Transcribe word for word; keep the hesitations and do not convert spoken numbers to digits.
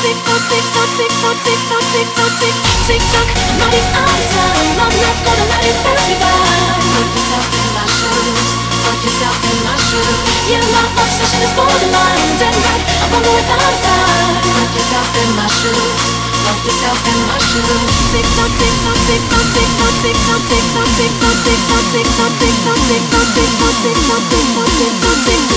Tick-tock, I'm running out of time. I'm not gonna let it pass me by. Put yourself in my shoes. Put yourself in my shoes. Yeah, my obsession is borderline. Damn right, I'm on the way outside. Put yourself in my shoes. Put yourself in my shoes. Tick-tock, tick-tock, tick-tock, tick-tock, tick-tock, tick-tock, tick-tock, tick-tock, tick-tock, tick-tock, tick-tock, tick-tock, tick-tock, tick-tock, tick-tock, tick-tock, tick-tock.